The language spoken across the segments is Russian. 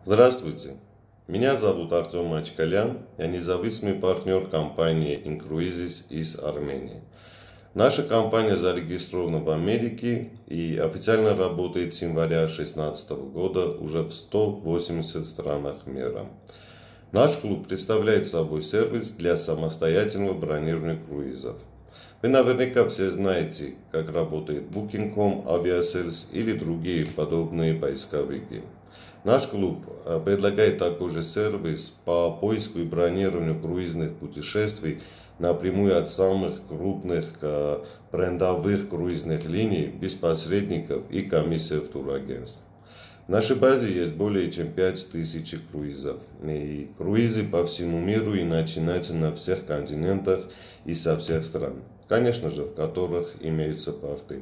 Здравствуйте, меня зовут Артем Матshkalyan, я независимый партнер компании inCruises из Армении. Наша компания зарегистрирована в Америке и официально работает с января 2016 года уже в 180 странах мира. Наш клуб представляет собой сервис для самостоятельного бронирования круизов. Вы наверняка все знаете, как работает Booking.com, Aviasales или другие подобные поисковики. Наш клуб предлагает такой же сервис по поиску и бронированию круизных путешествий напрямую от самых крупных брендовых круизных линий, без посредников и комиссий турагентств. В нашей базе есть более чем 5000 круизов. И круизы по всему миру и начинаются на всех континентах и со всех стран. Конечно же, в которых имеются порты.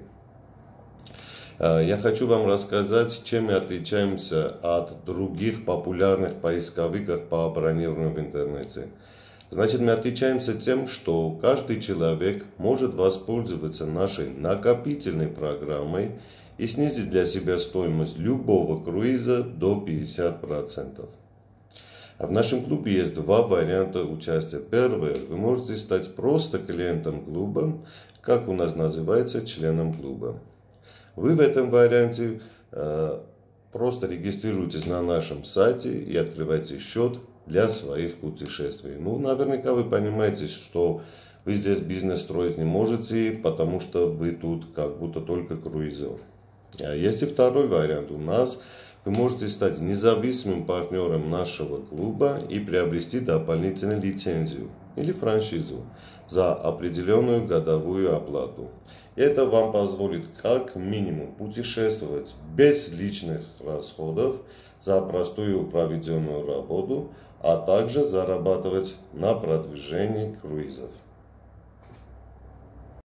Я хочу вам рассказать, чем мы отличаемся от других популярных поисковиков по бронированию в интернете. Значит, мы отличаемся тем, что каждый человек может воспользоваться нашей накопительной программой и снизить для себя стоимость любого круиза до 50%. А в нашем клубе есть два варианта участия. Первое, вы можете стать просто клиентом клуба, как у нас называется, членом клуба. Вы в этом варианте просто регистрируетесь на нашем сайте и открываете счет для своих путешествий. Ну, наверняка вы понимаете, что вы здесь бизнес строить не можете, потому что вы тут как будто только круизер. Есть и второй вариант у нас. Вы можете стать независимым партнером нашего клуба и приобрести дополнительную лицензию или франшизу за определенную годовую оплату. Это вам позволит как минимум путешествовать без личных расходов за простую проведенную работу, а также зарабатывать на продвижении круизов.